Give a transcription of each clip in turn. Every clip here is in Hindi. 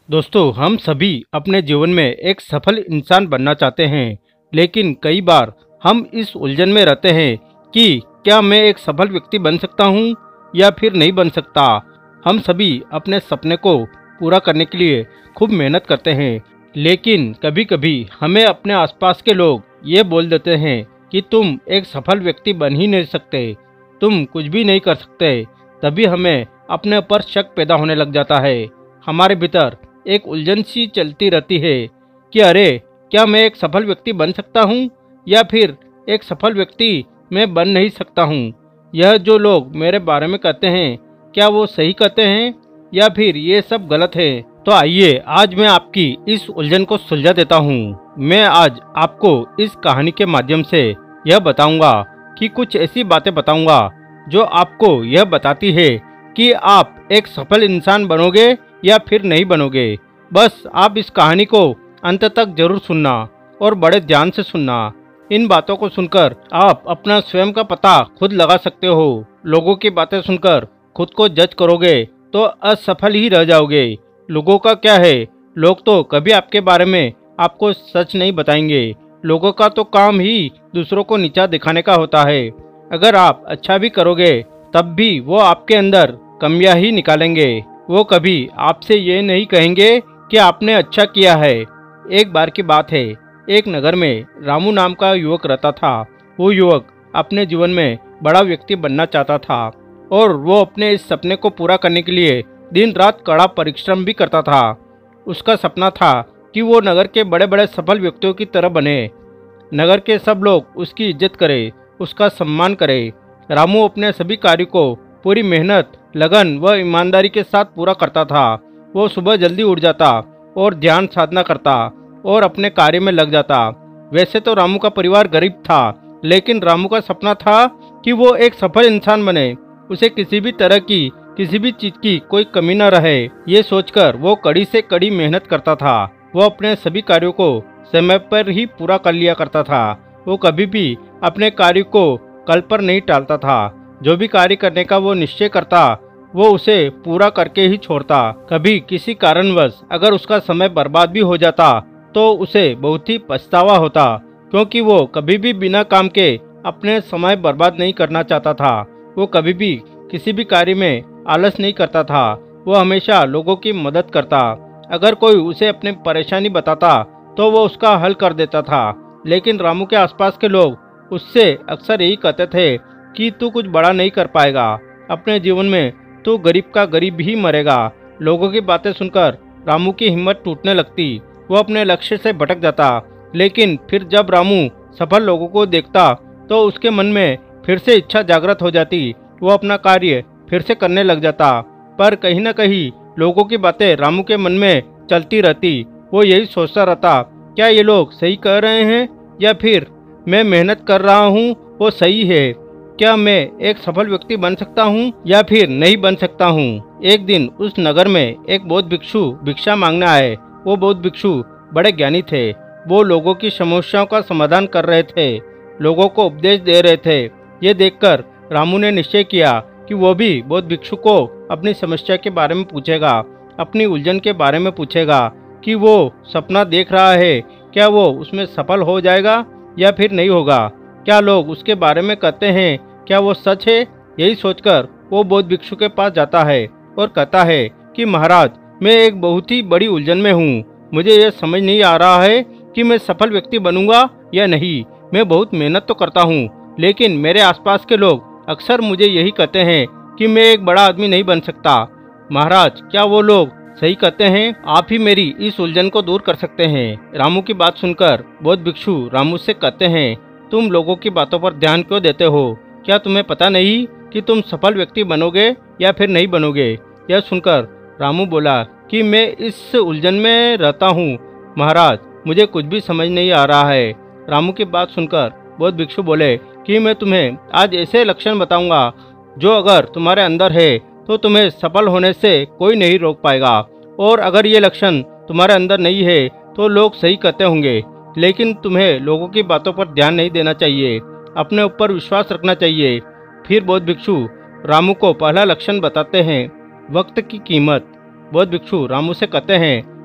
दोस्तों, हम सभी अपने जीवन में एक सफल इंसान बनना चाहते हैं, लेकिन कई बार हम इस उलझन में रहते हैं कि क्या मैं एक सफल व्यक्ति बन सकता हूँ या फिर नहीं बन सकता। हम सभी अपने सपने को पूरा करने के लिए खूब मेहनत करते हैं, लेकिन कभी कभी हमें अपने आसपास के लोग ये बोल देते हैं कि तुम एक सफल व्यक्ति बन ही नहीं सकते, तुम कुछ भी नहीं कर सकते। तभी हमें अपने ऊपर शक पैदा होने लग जाता है। हमारे भीतर एक उलझन सी चलती रहती है कि अरे, क्या मैं एक सफल व्यक्ति बन सकता हूँ या फिर एक सफल व्यक्ति मैं बन नहीं सकता हूँ। यह जो लोग मेरे बारे में कहते हैं, क्या वो सही कहते हैं या फिर ये सब गलत है। तो आइए आज मैं आपकी इस उलझन को सुलझा देता हूँ। मैं आज आपको इस कहानी के माध्यम से यह बताऊंगा कि कुछ ऐसी बातें बताऊंगा जो आपको यह बताती है कि आप एक सफल इंसान बनोगे या फिर नहीं बनोगे। बस आप इस कहानी को अंत तक जरूर सुनना और बड़े ध्यान से सुनना। इन बातों को सुनकर आप अपना स्वयं का पता खुद लगा सकते हो। लोगों की बातें सुनकर खुद को जज करोगे तो असफल ही रह जाओगे। लोगों का क्या है, लोग तो कभी आपके बारे में आपको सच नहीं बताएंगे। लोगों का तो काम ही दूसरों को नीचा दिखाने का होता है। अगर आप अच्छा भी करोगे तब भी वो आपके अंदर कमियां ही निकालेंगे। वो कभी आपसे ये नहीं कहेंगे कि आपने अच्छा किया है। एक बार की बात है, एक नगर में रामू नाम का युवक रहता था। वो युवक अपने जीवन में बड़ा व्यक्ति बनना चाहता था और वो अपने इस सपने को पूरा करने के लिए दिन रात कड़ा परिश्रम भी करता था। उसका सपना था कि वो नगर के बड़े बड़े सफल व्यक्तियों की तरह बने। नगर के सब लोग उसकी इज्जत करें, उसका सम्मान करें। रामू अपने सभी कार्य को पूरी मेहनत, लगन व ईमानदारी के साथ पूरा करता था। वो सुबह जल्दी उठ जाता और ध्यान साधना करता और अपने कार्य में लग जाता। वैसे तो रामू का परिवार गरीब था, लेकिन रामू का सपना था कि वो एक सफल इंसान बने। उसे किसी भी तरह की, किसी भी चीज की कोई कमी न रहे। ये सोचकर वो कड़ी से कड़ी मेहनत करता था। वो अपने सभी कार्यों को समय पर ही पूरा कर लिया करता था। वो कभी भी अपने कार्य को कल पर नहीं टालता था। जो भी कार्य करने का वो निश्चय करता, वो उसे पूरा करके ही छोड़ता। कभी किसी कारणवश अगर उसका समय बर्बाद भी हो जाता तो उसे बहुत ही पछतावा होता, क्योंकि वो कभी भी बिना काम के अपने समय बर्बाद नहीं करना चाहता था। वो कभी भी किसी भी कार्य में आलस नहीं करता था। वो हमेशा लोगों की मदद करता। अगर कोई उसे अपनी परेशानी बताता तो वो उसका हल कर देता था। लेकिन रामू के आसपास के लोग उससे अक्सर यही कहते थे कि तू कुछ बड़ा नहीं कर पाएगा, अपने जीवन में तू गरीब का गरीब ही मरेगा। लोगों की बातें सुनकर रामू की हिम्मत टूटने लगती। वो अपने लक्ष्य से भटक जाता। लेकिन फिर जब रामू सफल लोगों को देखता तो उसके मन में फिर से इच्छा जागृत हो जाती। वो अपना कार्य फिर से करने लग जाता। पर कहीं न कहीं लोगों की बातें रामू के मन में चलती रहती। वो यही सोचता रहता, क्या ये लोग सही कह रहे हैं या फिर मैं मेहनत कर रहा हूँ वो सही है। क्या मैं एक सफल व्यक्ति बन सकता हूँ या फिर नहीं बन सकता हूँ। एक दिन उस नगर में एक बौद्ध भिक्षु भिक्षा मांगने आए। वो बौद्ध भिक्षु बड़े ज्ञानी थे। वो लोगों की समस्याओं का समाधान कर रहे थे, लोगों को उपदेश दे रहे थे। ये देखकर रामू ने निश्चय किया कि वो भी बौद्ध भिक्षु को अपनी समस्या के बारे में पूछेगा, अपनी उलझन के बारे में पूछेगा कि वो सपना देख रहा है, क्या वो उसमें सफल हो जाएगा या फिर नहीं होगा। क्या लोग उसके बारे में कहते हैं, क्या वो सच है। यही सोचकर वो बौद्ध भिक्षु के पास जाता है और कहता है कि महाराज, मैं एक बहुत ही बड़ी उलझन में हूँ। मुझे यह समझ नहीं आ रहा है कि मैं सफल व्यक्ति बनूंगा या नहीं। मैं बहुत मेहनत तो करता हूँ, लेकिन मेरे आसपास के लोग अक्सर मुझे यही कहते हैं कि मैं एक बड़ा आदमी नहीं बन सकता। महाराज, क्या वो लोग सही कहते हैं। आप ही मेरी इस उलझन को दूर कर सकते हैं। रामू की बात सुनकर बौद्ध भिक्षु रामू से कहते हैं, तुम लोगों की बातों पर ध्यान क्यों देते हो। क्या तुम्हें पता नहीं कि तुम सफल व्यक्ति बनोगे या फिर नहीं बनोगे। यह सुनकर रामू बोला कि मैं इस उलझन में रहता हूँ महाराज, मुझे कुछ भी समझ नहीं आ रहा है। रामू की बात सुनकर बौद्ध भिक्षु बोले कि मैं तुम्हें आज ऐसे लक्षण बताऊंगा जो अगर तुम्हारे अंदर है तो तुम्हें सफल होने से कोई नहीं रोक पाएगा, और अगर ये लक्षण तुम्हारे अंदर नहीं है तो लोग सही कहते होंगे, लेकिन तुम्हें लोगों की बातों पर ध्यान नहीं देना चाहिए, अपने ऊपर विश्वास रखना चाहिए। फिर बौद्ध भिक्षु रामू को पहला लक्षण बताते हैं, वक्त की कीमत। बौद्ध भिक्षु रामू से कहते हैं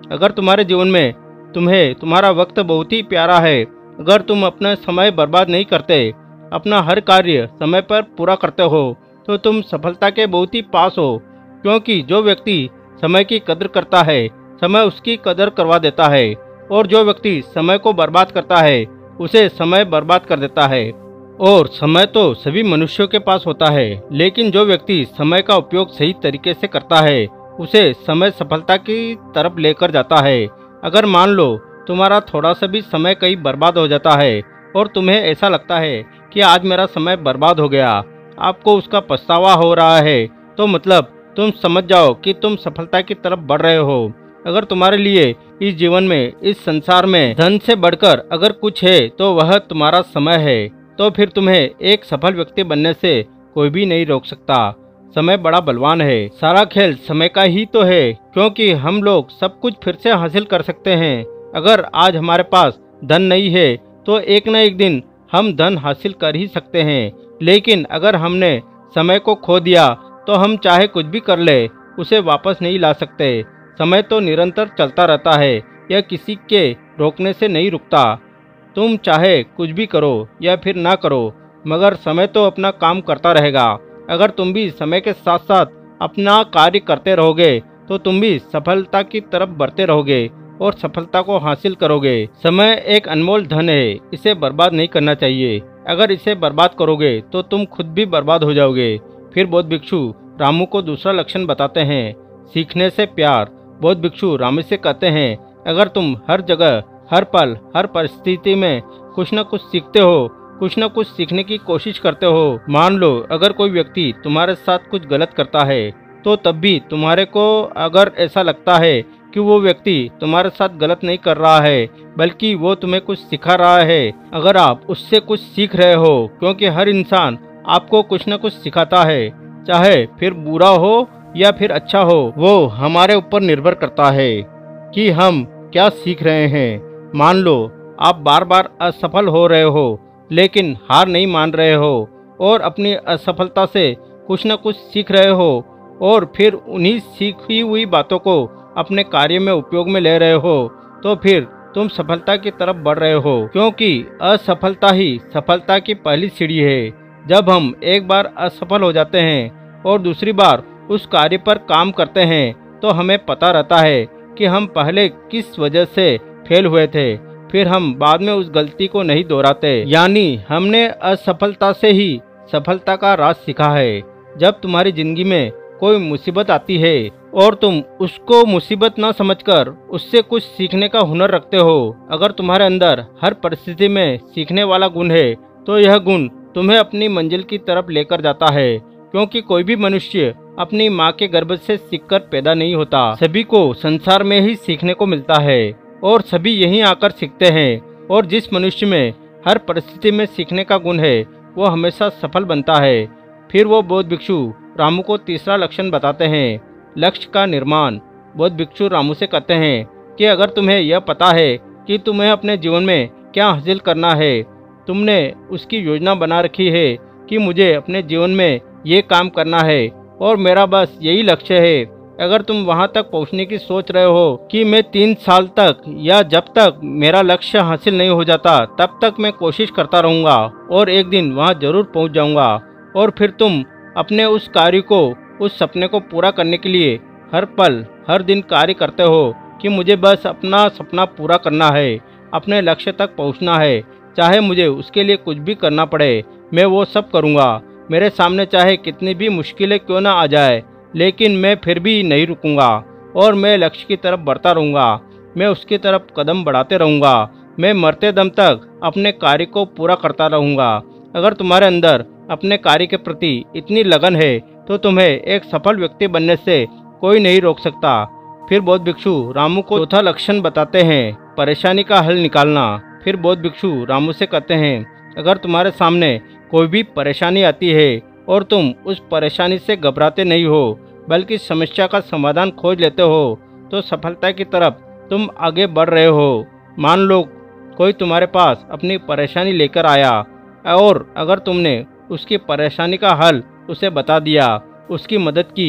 अगर तुम्हारे जीवन में तुम्हें तुम्हारा वक्त बहुत ही प्यारा है, अगर तुम अपना समय बर्बाद नहीं करते, अपना हर कार्य समय पर पूरा करते हो, तो तुम सफलता के बहुत ही पास हो। क्योंकि जो व्यक्ति समय की कदर करता है, समय उसकी कदर करवा देता है, और जो व्यक्ति समय को बर्बाद करता है, उसे समय बर्बाद कर देता है। और समय तो सभी मनुष्यों के पास होता है, लेकिन जो व्यक्ति समय का उपयोग सही तरीके से करता है, उसे समय सफलता की तरफ लेकर जाता है। अगर मान लो तुम्हारा थोड़ा सा भी समय कहीं बर्बाद हो जाता है और तुम्हें ऐसा लगता है कि आज मेरा समय बर्बाद हो गया, आपको उसका पछतावा हो रहा है, तो मतलब तुम समझ जाओ कि तुम सफलता की तरफ बढ़ रहे हो। अगर तुम्हारे लिए इस जीवन में, इस संसार में धन से बढ़कर अगर कुछ है तो वह तुम्हारा समय है, तो फिर तुम्हें एक सफल व्यक्ति बनने से कोई भी नहीं रोक सकता। समय बड़ा बलवान है, सारा खेल समय का ही तो है, क्योंकि हम लोग सब कुछ फिर से हासिल कर सकते हैं। अगर आज हमारे पास धन नहीं है तो एक न एक दिन हम धन हासिल कर ही सकते हैं, लेकिन अगर हमने समय को खो दिया तो हम चाहे कुछ भी कर ले, उसे वापस नहीं ला सकते। समय तो निरंतर चलता रहता है, यह किसी के रोकने से नहीं रुकता। तुम चाहे कुछ भी करो या फिर ना करो, मगर समय तो अपना काम करता रहेगा। अगर तुम भी समय के साथ साथ अपना कार्य करते रहोगे तो तुम भी सफलता की तरफ बढ़ते रहोगे और सफलता को हासिल करोगे। समय एक अनमोल धन है, इसे बर्बाद नहीं करना चाहिए। अगर इसे बर्बाद करोगे तो तुम खुद भी बर्बाद हो जाओगे। फिर बौद्ध भिक्षु रामू को दूसरा लक्षण बताते हैं, सीखने से प्यार। बौद्ध भिक्षु रामू से कहते हैं, अगर तुम हर जगह, हर पल, हर परिस्थिति में कुछ न कुछ सीखते हो, कुछ न कुछ सीखने की कोशिश करते हो। मान लो अगर कोई व्यक्ति तुम्हारे साथ कुछ गलत करता है, तो तब भी तुम्हारे को अगर ऐसा लगता है कि वो व्यक्ति तुम्हारे साथ गलत नहीं कर रहा है, बल्कि वो तुम्हें कुछ सिखा रहा है, अगर आप उससे कुछ सीख रहे हो, क्योंकि हर इंसान आपको कुछ न कुछ सिखाता है, चाहे फिर बुरा हो या फिर अच्छा हो, वो हमारे ऊपर निर्भर करता है कि हम क्या सीख रहे हैं। मान लो आप बार बार असफल हो रहे हो, लेकिन हार नहीं मान रहे हो और अपनी असफलता से कुछ न कुछ सीख रहे हो और फिर उन्हीं सीखी हुई बातों को अपने कार्य में उपयोग में ले रहे हो, तो फिर तुम सफलता की तरफ बढ़ रहे हो। क्योंकि असफलता ही सफलता की पहली सीढ़ी है। जब हम एक बार असफल हो जाते हैं और दूसरी बार उस कार्य पर काम करते हैं, तो हमें पता रहता है कि हम पहले किस वजह से फेल हुए थे, फिर हम बाद में उस गलती को नहीं दोहराते। यानी हमने असफलता से ही सफलता का राज सीखा है। जब तुम्हारी जिंदगी में कोई मुसीबत आती है और तुम उसको मुसीबत न समझकर उससे कुछ सीखने का हुनर रखते हो, अगर तुम्हारे अंदर हर परिस्थिति में सीखने वाला गुण है, तो यह गुण तुम्हें अपनी मंजिल की तरफ लेकर जाता है। क्योंकि कोई भी मनुष्य अपनी माँ के गर्भ से सीखकर पैदा नहीं होता, सभी को संसार में ही सीखने को मिलता है और सभी यहीं आकर सीखते हैं। और जिस मनुष्य में हर परिस्थिति में सीखने का गुण है, वो हमेशा सफल बनता है। फिर वो बौद्ध भिक्षु रामू को तीसरा लक्षण बताते हैं, लक्ष्य का निर्माण। बौद्ध भिक्षु रामू से कहते हैं कि अगर तुम्हें यह पता है कि तुम्हें अपने जीवन में क्या हासिल करना है, तुमने उसकी योजना बना रखी है कि मुझे अपने जीवन में ये काम करना है और मेरा बस यही लक्ष्य है। अगर तुम वहां तक पहुंचने की सोच रहे हो कि मैं 3 साल तक या जब तक मेरा लक्ष्य हासिल नहीं हो जाता तब तक मैं कोशिश करता रहूंगा और एक दिन वहां जरूर पहुंच जाऊंगा, और फिर तुम अपने उस कार्य को, उस सपने को पूरा करने के लिए हर पल, हर दिन कार्य करते हो कि मुझे बस अपना सपना पूरा करना है, अपने लक्ष्य तक पहुंचना है, चाहे मुझे उसके लिए कुछ भी करना पड़े, मैं वो सब करूंगा। मेरे सामने चाहे कितनी भी मुश्किलें क्यों ना आ जाए, लेकिन मैं फिर भी नहीं रुकूंगा और मैं लक्ष्य की तरफ बढ़ता रहूंगा। मैं उसकी तरफ कदम बढ़ाते रहूंगा। मैं मरते दम तक अपने कार्य को पूरा करता रहूंगा। अगर तुम्हारे अंदर अपने कार्य के प्रति इतनी लगन है तो तुम्हें एक सफल व्यक्ति बनने से कोई नहीं रोक सकता। फिर बौद्ध भिक्षु रामू को चौथा लक्षण बताते हैं, परेशानी का हल निकालना। फिर बौद्ध भिक्षु रामू से कहते हैं, अगर तुम्हारे सामने कोई भी परेशानी आती है और तुम उस परेशानी से घबराते नहीं हो, बल्कि समस्या का समाधान खोज लेते हो, तो सफलता की तरफ तुम आगे बढ़ रहे हो। मान लो कोई तुम्हारे पास अपनी परेशानी लेकर आया और अगर तुमने उसकी परेशानी का हल उसे बता दिया, उसकी मदद की,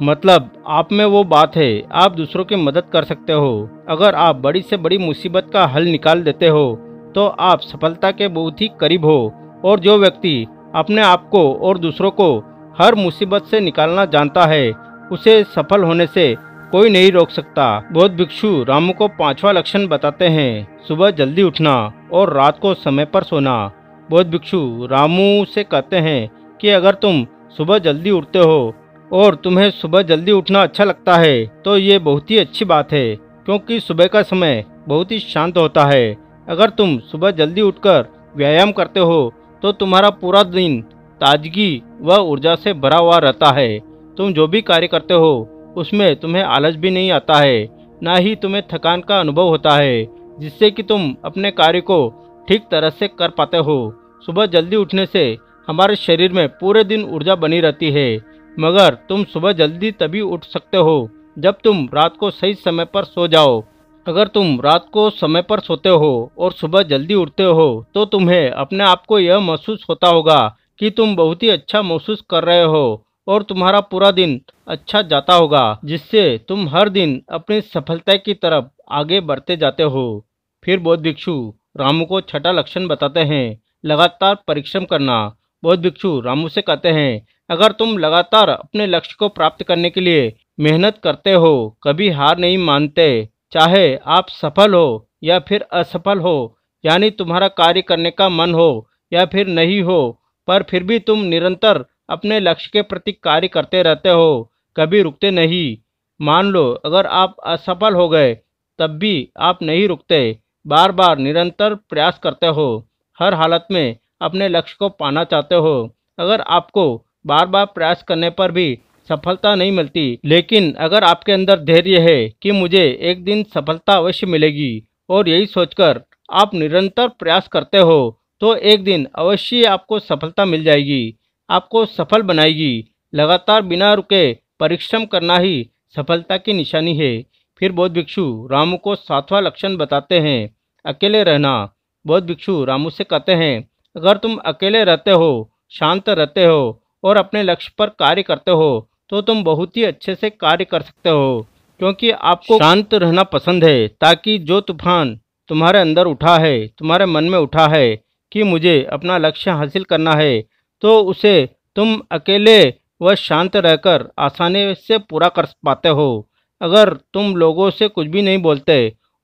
मतलब आप में वो बात है, आप दूसरों की मदद कर सकते हो। अगर आप बड़ी से बड़ी मुसीबत का हल निकाल देते हो तो आप सफलता के बहुत ही करीब हो। और जो व्यक्ति अपने आप को और दूसरों को हर मुसीबत से निकालना जानता है, उसे सफल होने से कोई नहीं रोक सकता। बौद्ध भिक्षु रामू को पांचवा लक्षण बताते हैं, सुबह जल्दी उठना और रात को समय पर सोना। बौद्ध भिक्षु रामू से कहते हैं कि अगर तुम सुबह जल्दी उठते हो और तुम्हें सुबह जल्दी उठना अच्छा लगता है तो ये बहुत ही अच्छी बात है, क्योंकि सुबह का समय बहुत ही शांत होता है। अगर तुम सुबह जल्दी उठकर व्यायाम करते हो तो तुम्हारा पूरा दिन ताजगी व ऊर्जा से भरा हुआ रहता है। तुम जो भी कार्य करते हो उसमें तुम्हें आलस भी नहीं आता है, ना ही तुम्हें थकान का अनुभव होता है, जिससे कि तुम अपने कार्य को ठीक तरह से कर पाते हो। सुबह जल्दी उठने से हमारे शरीर में पूरे दिन ऊर्जा बनी रहती है, मगर तुम सुबह जल्दी तभी उठ सकते हो जब तुम रात को सही समय पर सो जाओ। अगर तुम रात को समय पर सोते हो और सुबह जल्दी उठते हो तो तुम्हें अपने आप को यह महसूस होता होगा कि तुम बहुत ही अच्छा महसूस कर रहे हो और तुम्हारा पूरा दिन अच्छा जाता होगा, जिससे तुम हर दिन अपनी सफलता की तरफ आगे बढ़ते जाते हो। फिर बौद्ध भिक्षु रामू को छठा लक्षण बताते हैं, लगातार परिश्रम करना। बौद्ध भिक्षु रामू से कहते हैं, अगर तुम लगातार अपने लक्ष्य को प्राप्त करने के लिए मेहनत करते हो, कभी हार नहीं मानते, चाहे आप सफल हो या फिर असफल हो, यानी तुम्हारा कार्य करने का मन हो या फिर नहीं हो, पर फिर भी तुम निरंतर अपने लक्ष्य के प्रति कार्य करते रहते हो, कभी रुकते नहीं। मान लो अगर आप असफल हो गए तब भी आप नहीं रुकते, बार बार निरंतर प्रयास करते हो, हर हालत में अपने लक्ष्य को पाना चाहते हो। अगर आपको बार बार प्रयास करने पर भी सफलता नहीं मिलती, लेकिन अगर आपके अंदर धैर्य है कि मुझे एक दिन सफलता अवश्य मिलेगी और यही सोचकर आप निरंतर प्रयास करते हो, तो एक दिन अवश्य आपको सफलता मिल जाएगी, आपको सफल बनाएगी। लगातार बिना रुके परिश्रम करना ही सफलता की निशानी है। फिर बौद्ध भिक्षु रामू को सातवां लक्षण बताते हैं, अकेले रहना। बौद्ध भिक्षु रामू से कहते हैं, अगर तुम अकेले रहते हो, शांत रहते हो और अपने लक्ष्य पर कार्य करते हो तो तुम बहुत ही अच्छे से कार्य कर सकते हो, क्योंकि आपको शांत रहना पसंद है, ताकि जो तूफान तुम्हारे अंदर उठा है, तुम्हारे मन में उठा है कि मुझे अपना लक्ष्य हासिल करना है, तो उसे तुम अकेले व शांत रहकर आसानी से पूरा कर पाते हो। अगर तुम लोगों से कुछ भी नहीं बोलते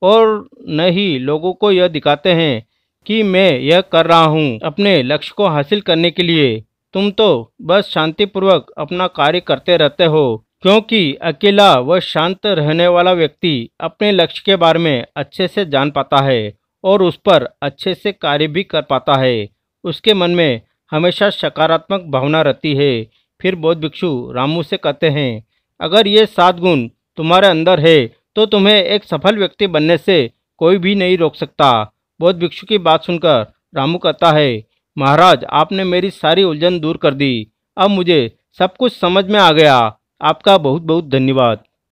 और न ही लोगों को यह दिखाते हैं कि मैं यह कर रहा हूँ अपने लक्ष्य को हासिल करने के लिए, तुम तो बस शांतिपूर्वक अपना कार्य करते रहते हो, क्योंकि अकेला व शांत रहने वाला व्यक्ति अपने लक्ष्य के बारे में अच्छे से जान पाता है और उस पर अच्छे से कार्य भी कर पाता है। उसके मन में हमेशा सकारात्मक भावना रहती है। फिर बौद्ध भिक्षु रामू से कहते हैं, अगर ये 7 गुण तुम्हारे अंदर है तो तुम्हें एक सफल व्यक्ति बनने से कोई भी नहीं रोक सकता। बौद्ध भिक्षु की बात सुनकर रामू कहता है, महाराज आपने मेरी सारी उलझन दूर कर दी, अब मुझे सब कुछ समझ में आ गया। आपका बहुत बहुत धन्यवाद।